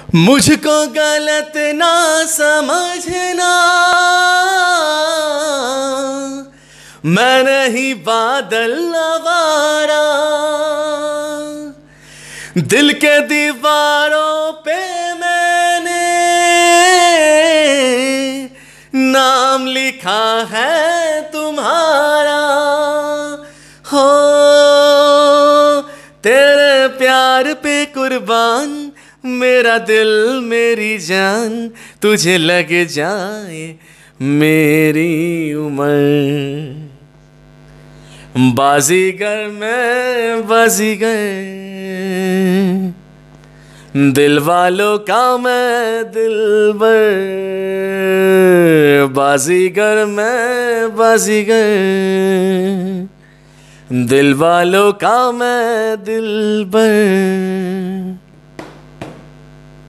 मुझको गलत ना समझना, मैं नहीं बादल आवारा। दिल के दीवारों पे मैंने नाम लिखा है तुम्हारा। हो तेरे प्यार पे कुर्बान, मेरा दिल मेरी जान, तुझे लग जाए मेरी उम्र। बाजीगर मैं बाजीगर, दिल वालों का मैं दिलबर। बाजीगर मैं बाजीगर, दिल वालों का मैं दिलबर।